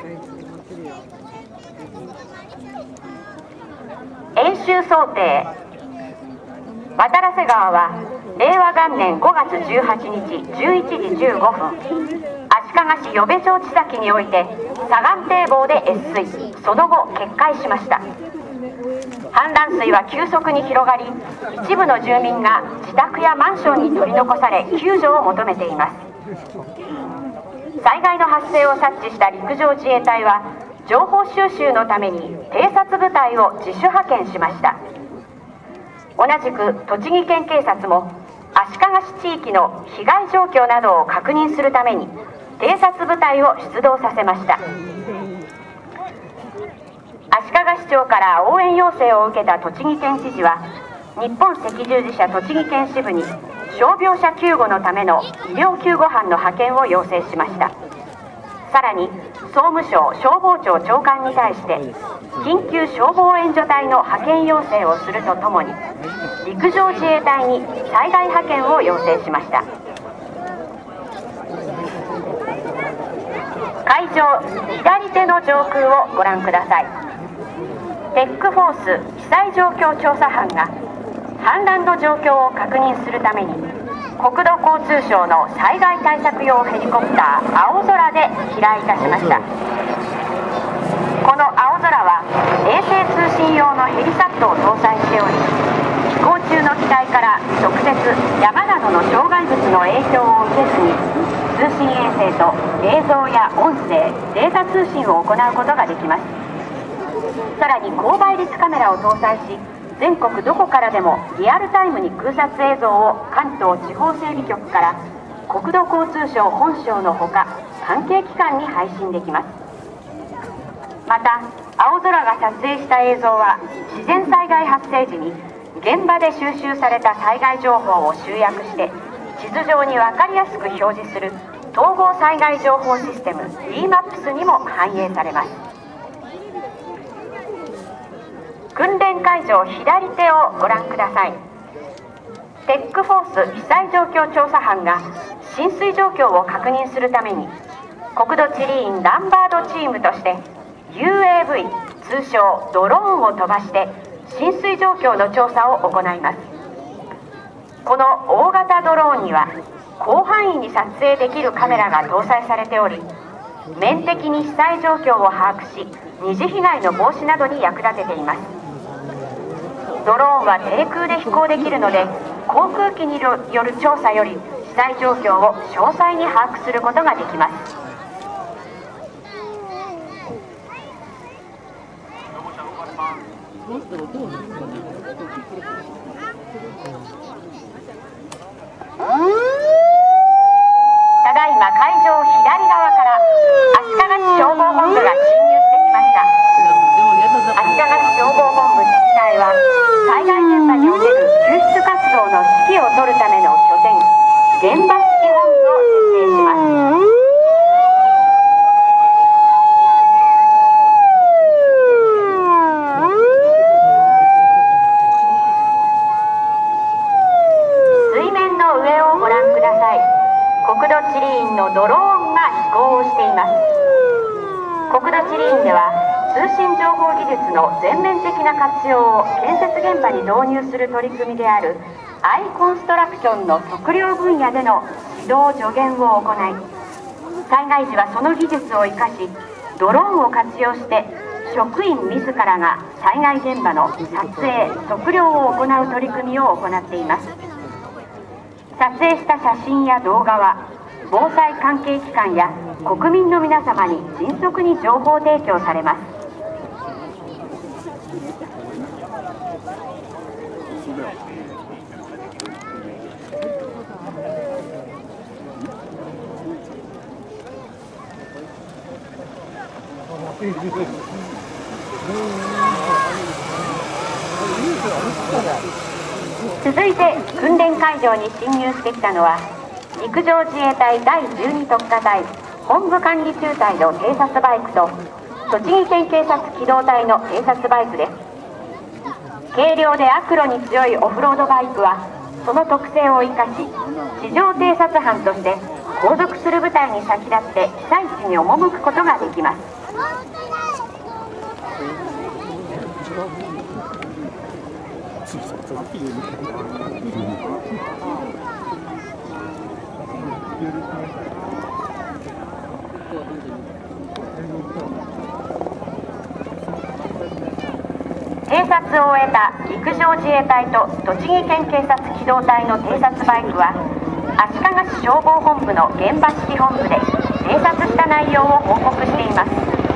演習想定。渡良瀬川は令和元年5月18日11時15分、足利市予備町地崎において左岸堤防で越水、その後決壊しました。氾濫水は急速に広がり、一部の住民が自宅やマンションに取り残され救助を求めています。災害の発生を察知した陸上自衛隊は情報収集のために偵察部隊を自主派遣しました。同じく栃木県警察も足利市地域の被害状況などを確認するために偵察部隊を出動させました。足利市長から応援要請を受けた栃木県知事は、日本赤十字社栃木県支部に傷病者救護のための医療救護班の派遣を要請しました。さらに総務省消防庁長官に対して緊急消防援助隊の派遣要請をするとともに、陸上自衛隊に災害派遣を要請しました。海上左手の上空をご覧ください。テックフォース被災状況調査班が氾濫の状況を確認するために国土交通省の災害対策用ヘリコプター青空で飛来いたしました。この青空は衛星通信用のヘリサットを搭載しており、飛行中の機体から直接山などの障害物の影響を受けずに通信衛星と映像や音声、データ通信を行うことができます。さらに高倍率カメラを搭載し、全国どこからでもリアルタイムに空撮映像を関東地方整備局から国土交通省本省のほか関係機関に配信できます。また青空が撮影した映像は自然災害発生時に現場で収集された災害情報を集約して地図上に分かりやすく表示する統合災害情報システム DMAPS にも反映されます。訓練会場左手をご覧ください。テックフォース被災状況調査班が浸水状況を確認するために国土地理院ランバードチームとして UAV 通称ドローンを飛ばして浸水状況の調査を行います。この大型ドローンには広範囲に撮影できるカメラが搭載されており、面的に被災状況を把握し二次被害の防止などに役立てています。ドローンは低空で飛行できるので、航空機による調査より被災状況を詳細に把握することができます。ただいま会場左側から足利市消防本部が侵入してきました。足利市消防本部自治体は災害現場における救出活動の指揮を執るための拠点、現場指揮本部を設定します。水面の上をご覧ください。国土地理院のドローンが飛行をしています。国土地理院では通信情報技術の全面的な活用を建設現場に導入する取り組みであるアイコンストラクションの測量分野での指導助言を行い、災害時はその技術を生かしドローンを活用して職員自らが災害現場の撮影・測量を行う取り組みを行っています。撮影した写真や動画は防災関係機関や国民の皆様に迅速に情報提供されます。続いて訓練会場に進入してきたのは陸上自衛隊第12特化隊本部管理中隊の偵察バイクと栃木県警察機動隊の偵察バイクです。軽量で悪路に強いオフロードバイクはその特性を生かし地上偵察班として後続する部隊に先立って被災地に赴くことができます。 偵察を終えた陸上自衛隊と栃木県警察機動隊の偵察バイクは足利市消防本部の現場指揮本部で偵察した内容を報告しています。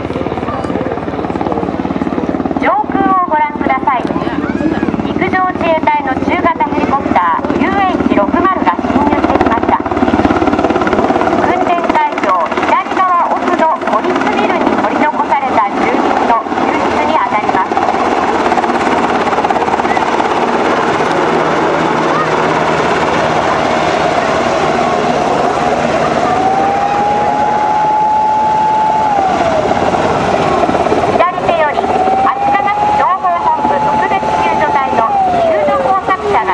上空をご覧ください。陸上自衛隊の中型ヘリコプター UH-60 が侵入してきました。訓練会場左側奥の孤立ビルに取り残された住民の救出に当たります。左手より足利市消防本部特別救助隊の救助工作車が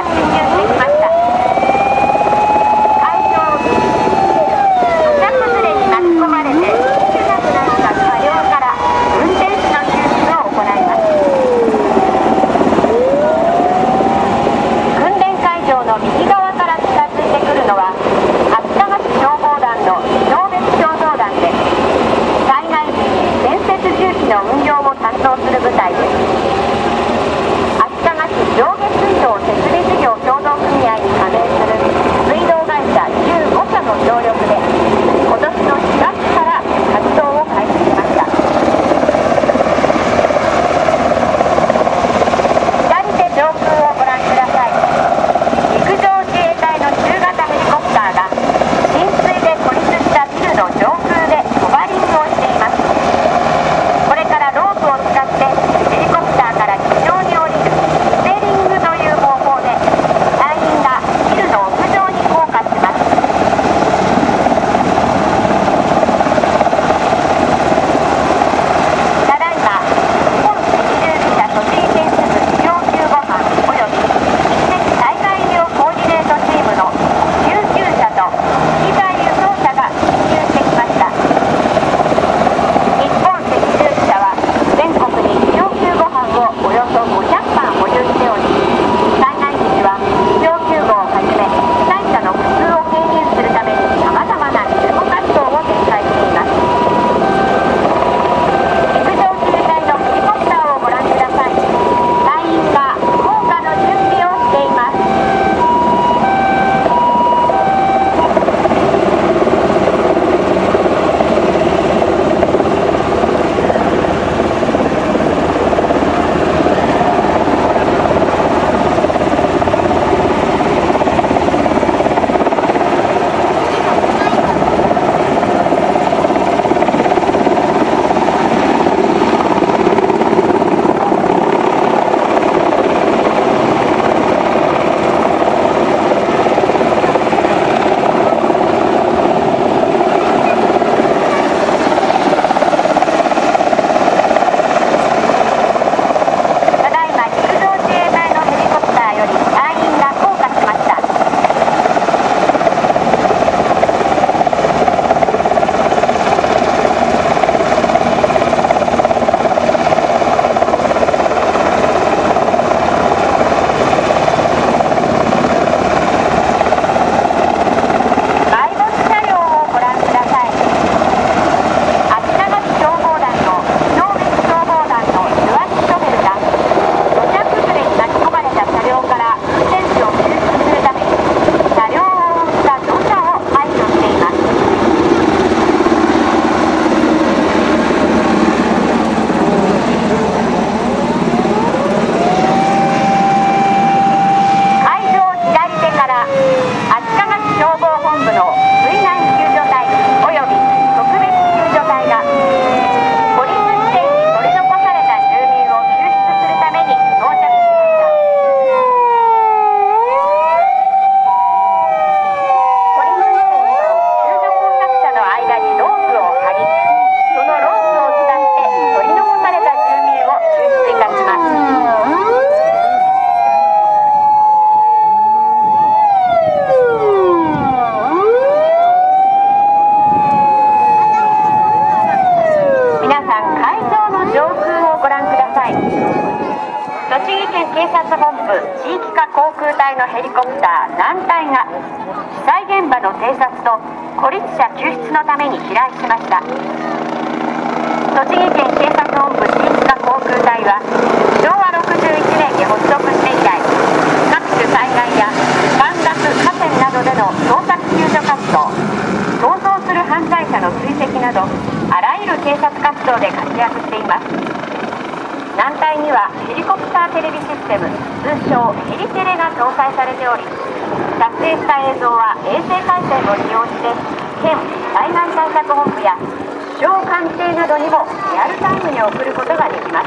航空隊のヘリコプター南隊が被災現場の偵察と孤立者救出のために飛来しました。栃木県警察本部新塚航空隊は昭和61年に発足して以来、各種災害や山岳河川などでの捜索救助活動、逃走する犯罪者の追跡などあらゆる警察活動で活躍しています。南隊にはヘリコプターテレビシステム、通称ヘリテレが搭載されており、撮影した映像は衛星回線を利用して県災害対策本部や気象官邸などにもリアルタイムに送ることができます。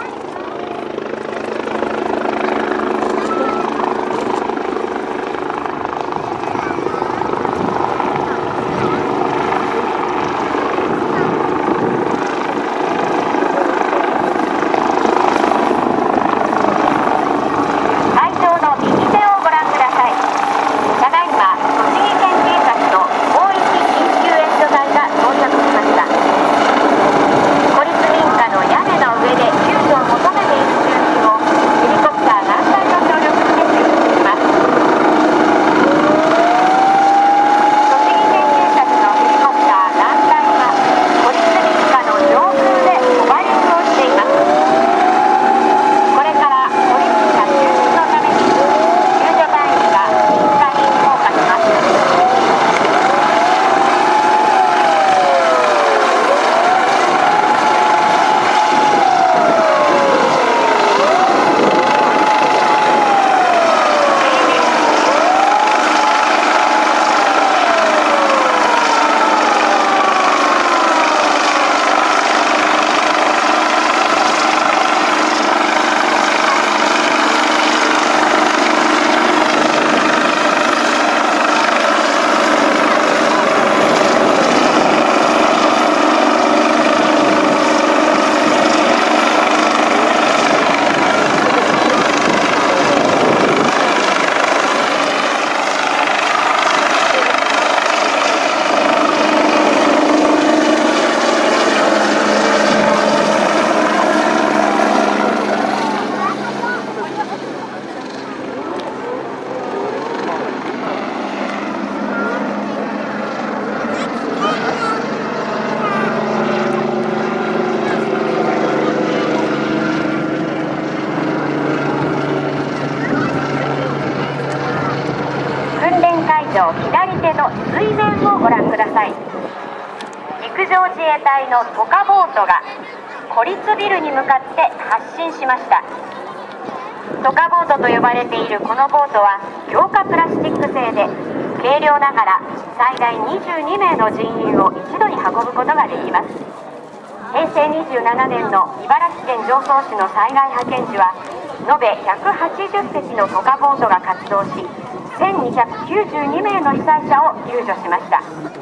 左手の水面をご覧ください。陸上自衛隊のトカボートが孤立ビルに向かって発進しました。トカボートと呼ばれているこのボートは強化プラスチック製で、軽量ながら最大22名の人員を一度に運ぶことができます。平成27年の茨城県常総市の災害派遣時は延べ180隻のトカボートが活動し、1292名の被災者を救助しました。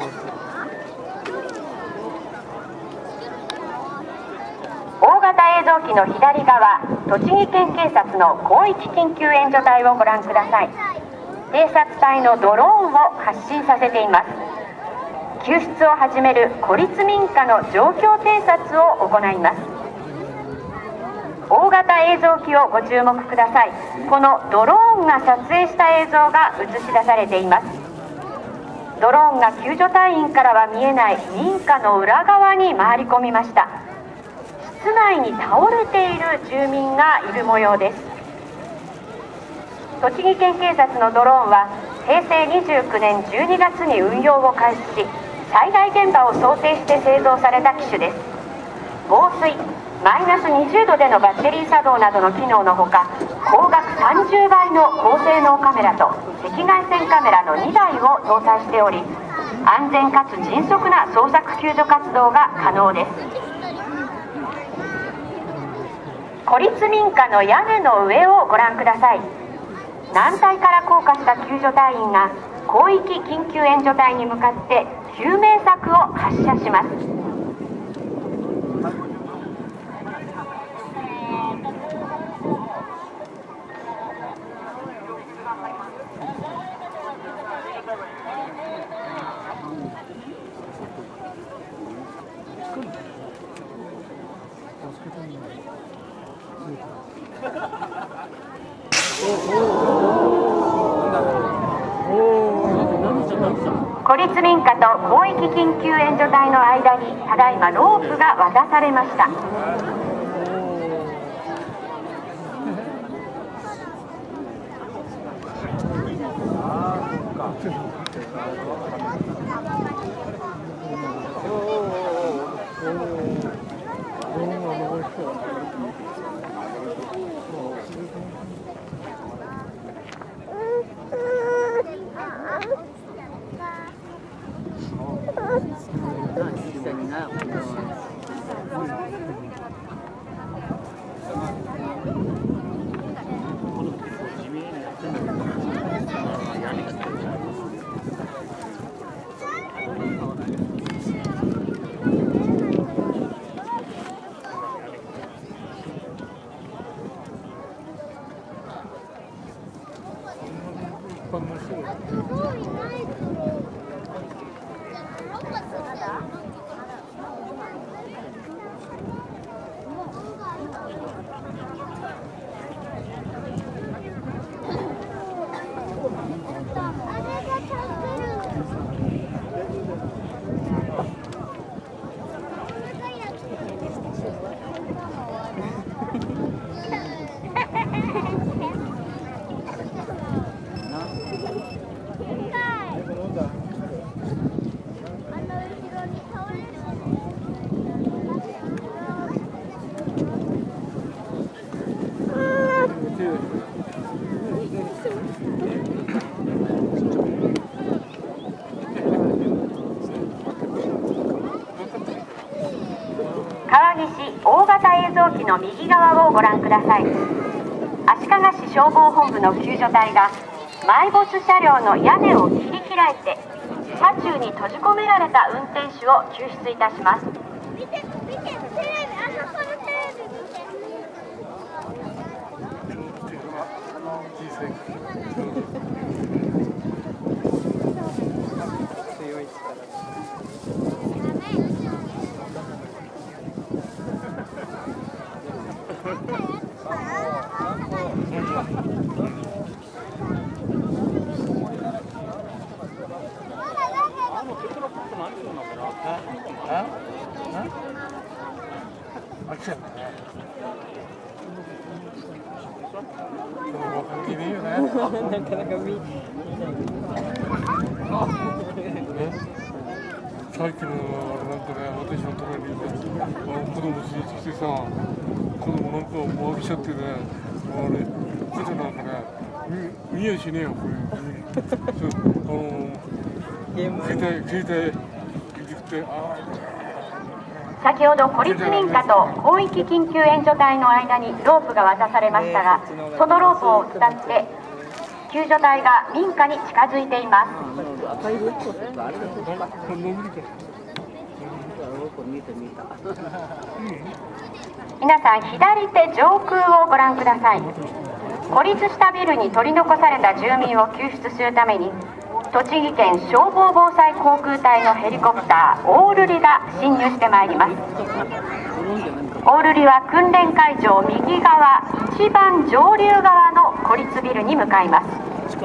大型映像機の左側、栃木県警察の広域緊急援助隊をご覧ください。偵察隊のドローンを発進させています。救出を始める孤立民家の状況偵察を行います。大型映像機をご注目ください。このドローンが撮影した映像が映し出されています。ドローンが救助隊員からは見えない民家の裏側に回り込みました。室内に倒れている住民がいる模様です。栃木県警察のドローンは平成29年12月に運用を開始し、災害現場を想定して製造された機種です。防水、マイナス20度でのバッテリー作動などの機能のほか、光学30倍の高性能カメラと赤外線カメラの2台を搭載しており、安全かつ迅速な捜索救助活動が可能です。孤立民家の屋根の上をご覧ください。南隊から降下した救助隊員が広域緊急援助隊に向かって救命策を発射します。 おお孤立民家と広域緊急援助隊の間にただいまロープが渡されました。川岸大型映像機の右側をご覧ください。足利市消防本部の救助隊が埋没車両の屋根を切り開いて車中に閉じ込められた運転手を救出いたします。 見て、テレビ、あそこのテレビ見て。 強い力。なかなか見さっきのなんかね、私の隣にね、子供連れてきてさ、子供なんかもう浴びちゃってね、あれ、ちょっとなんかね、見やしねえよ、これ。携帯、 先ほど孤立民家と広域緊急援助隊の間にロープが渡されましたが、そのロープを伝って救助隊が民家に近づいています。皆さん、左手上空をご覧ください。孤立したビルに取り残された住民を救出するために栃木県消防防災航空隊のヘリコプターオールリが進入してまいります。オールリは訓練会場右側一番上流側の孤立ビルに向かいます。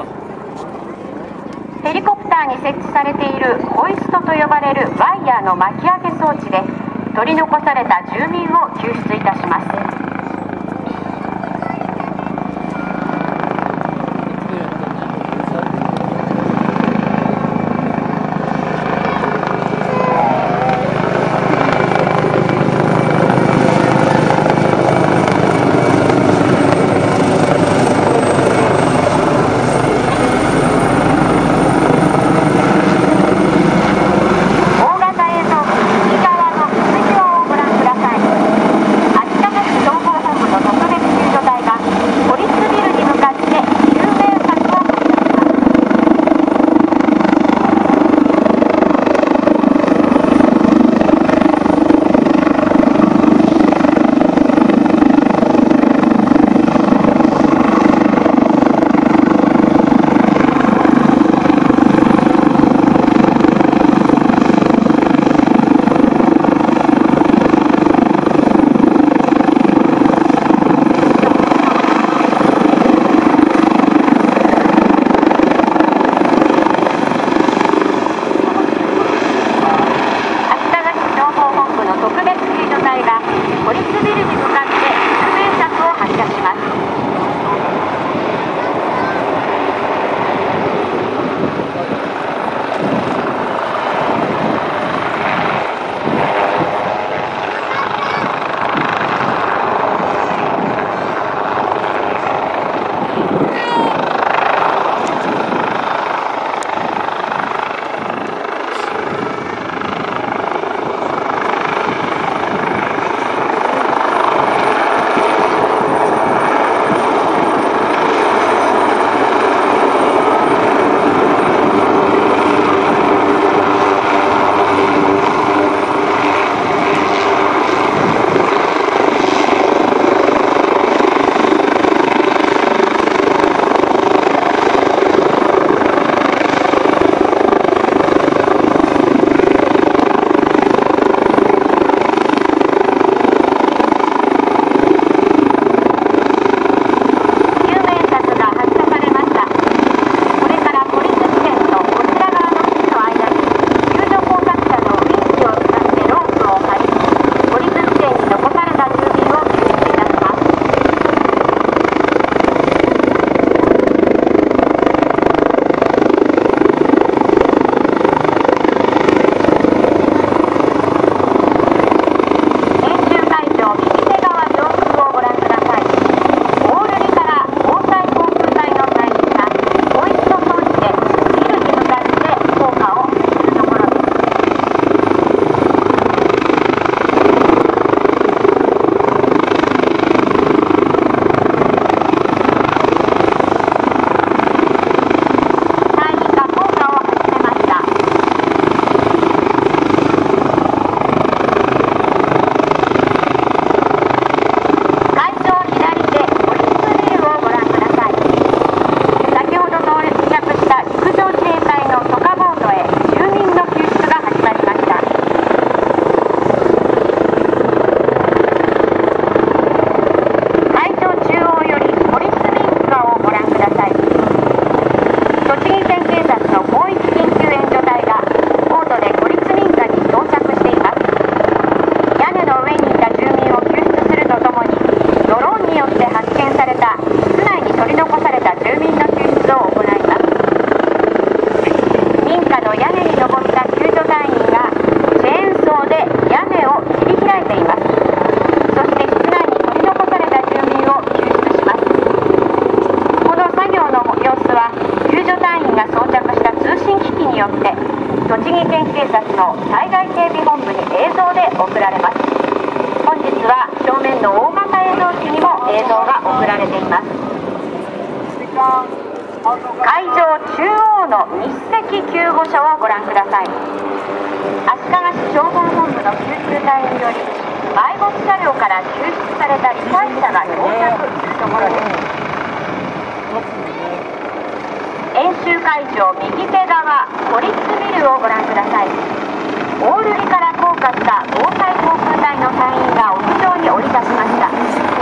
ヘリコプターに設置されているホイストと呼ばれるワイヤーの巻き上げ装置で取り残された住民を救出いたします。大型映像機右側の水上をご覧ください。足利市消によって栃木県警察の災害警備本部に映像で送られます。本日は正面の大型映像機にも映像が送られています。会場中央の日赤救護所をご覧ください。足利市消防本部の救急隊により埋没車両から救出された罹災者が到着するところです。演習会場右手側都立ビルをご覧ください。大瑠璃から降下した防災航空隊の隊員が屋上に降り立ちました。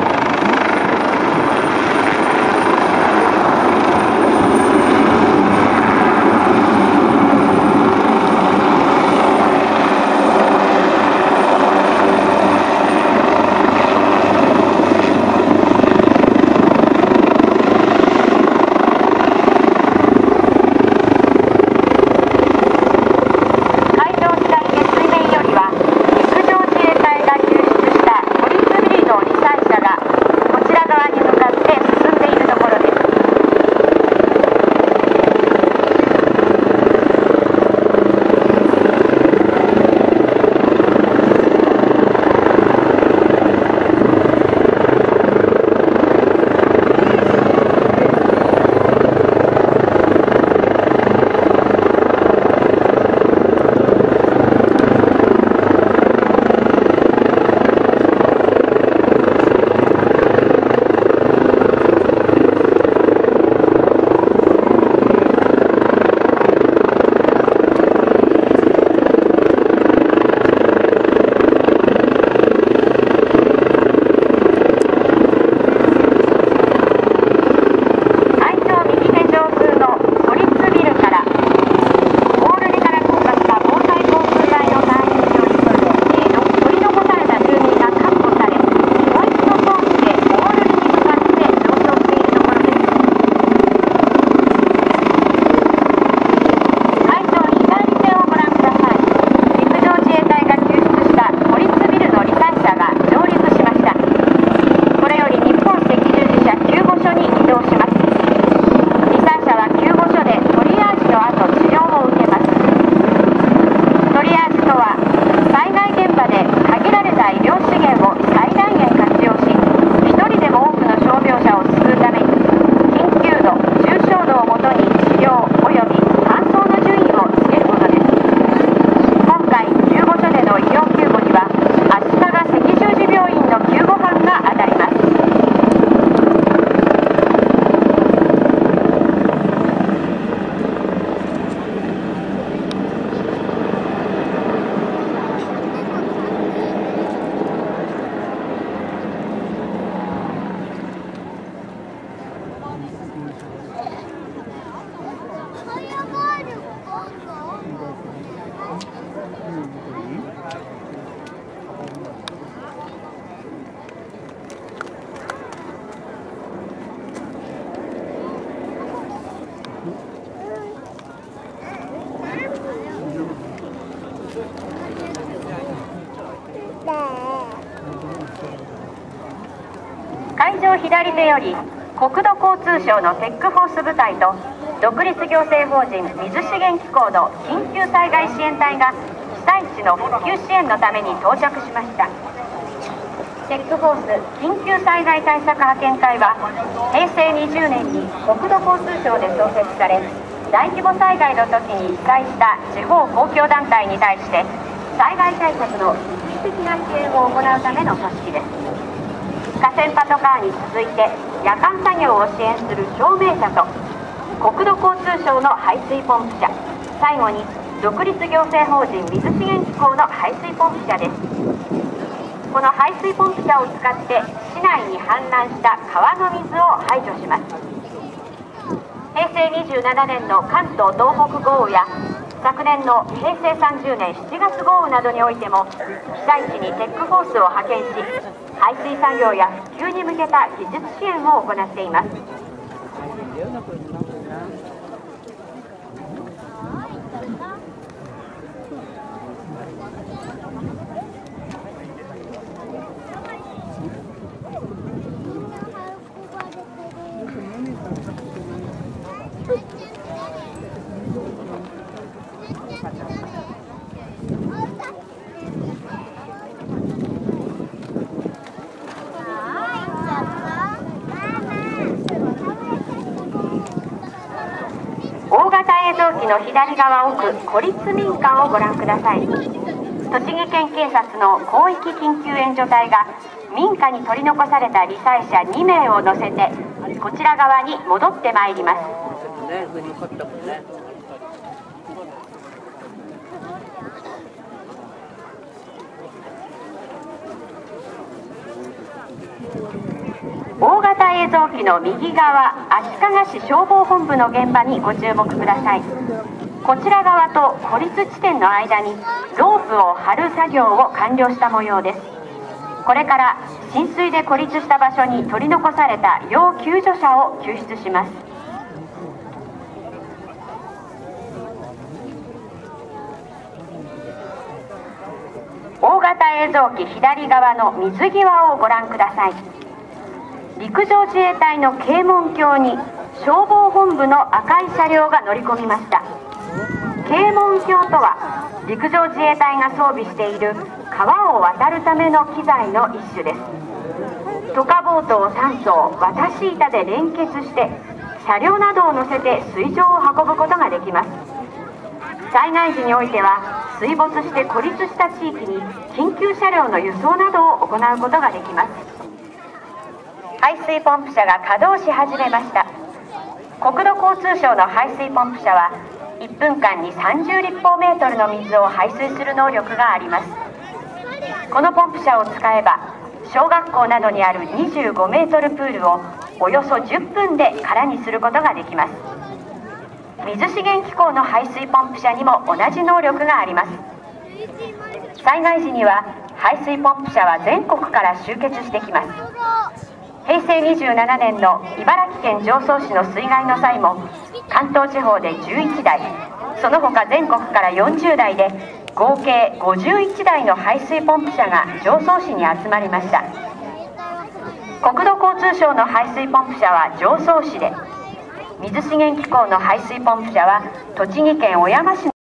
会場左手より国土交通省のテックフォース部隊と独立行政法人水資源機構の緊急災害支援隊が被災地の復旧支援のために到着しました。テックフォース緊急災害対策派遣隊は平成20年に国土交通省で創設され、大規模災害の時に被災した地方公共団体に対して災害対策の一時的な支援を行うための組織です。河川パトカーに続いて夜間作業を支援する照明車と国土交通省の排水ポンプ車、最後に独立行政法人水資源機構の排水ポンプ車です。この排水ポンプ車を使って市内に氾濫した川の水を排除します。平成27年の関東・東北豪雨や昨年の平成30年7月豪雨などにおいても被災地にテックフォースを派遣し、排水作業や復旧に向けた技術支援を行っています。 大型映像機の左側奥、孤立民家をご覧ください。栃木県警察の広域緊急援助隊が民家に取り残された罹災者2名を乗せてこちら側に戻ってまいります。大型映像機の右側、足利市消防本部の現場にご注目ください。こちら側と孤立地点の間にロープを張る作業を完了した模様です。これから浸水で孤立した場所に取り残された要救助者を救出します。大型映像機左側の水際をご覧ください。陸上自衛隊の啓蒙橋に消防本部の赤い車両が乗り込みました。啓蒙橋とは陸上自衛隊が装備している川を渡るための機材の一種です。渡河ボートを3艘渡し板で連結して車両などを乗せて水上を運ぶことができます。災害時においては水没して孤立した地域に緊急車両の輸送などを行うことができます。排水ポンプ車が稼働し始めました。国土交通省の排水ポンプ車は1分間に30立方メートルの水を排水する能力があります。このポンプ車を使えば小学校などにある25メートルプールをおよそ10分で空にすることができます。水資源機構の排水ポンプ車にも同じ能力があります。災害時には排水ポンプ車は全国から集結してきます。平成27年の茨城県常総市の水害の際も関東地方で11台、その他全国から40台で合計51台の排水ポンプ車が常総市に集まりました。国土交通省の排水ポンプ車は常総市で、水資源機構の排水ポンプ車は栃木県小山市